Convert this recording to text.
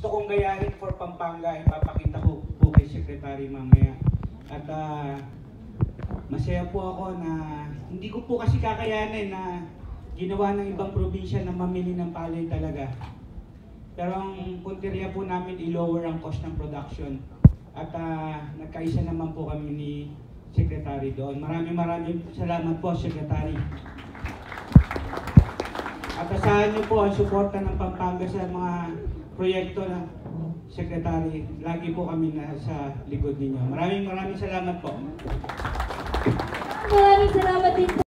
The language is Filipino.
gusto kong gayahin for Pampanga, ipapakita ko po kay Secretary mamaya. At masaya po ako na hindi ko po kasi kakayanin na ginawa ng ibang probinsya na mamili ng palay talaga. Pero ang punteriya po namin i-lower ang cost ng production. At nagkaisa naman po kami ni Secretary doon. Maraming salamat po, Secretary. At asahan niyo po ang suporta ng Pampanga sa mga proyekto ng Secretary. Lagi po kami nasa likod ninyo. Maraming salamat po. Maraming salamat din po.